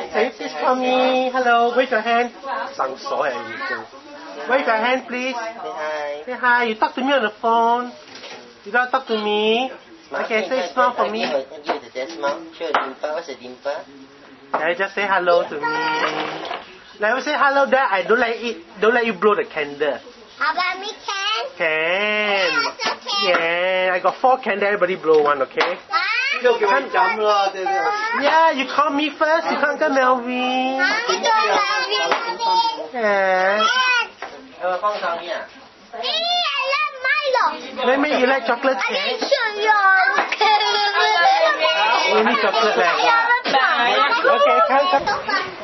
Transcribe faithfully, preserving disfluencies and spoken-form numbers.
Can you please call me? Hello, wave your hand. 上锁係要做。Wave your hand, please. Say hi. Say hi. You talk to me on the phone. You don't talk to me. Okay, say smile for me. Give it a test smile. Show a dimple. What's a dimple? Yeah, just say hello to me. Now say hello there. I don't let it. Don't let you blow the candle. How about me, Ken? Can. Yes, okay. Yeah, I got four candles. Everybody blow one, okay? Huh? Yeah, you call me first. You can't get Melvin. Mommy don't love you. Yeah. Ờ, phong sao nhỉ? Me, I love Milo. Maybe you like chocolate I cake? didn't show you. Only chocolate I like love it. Okay, come, come.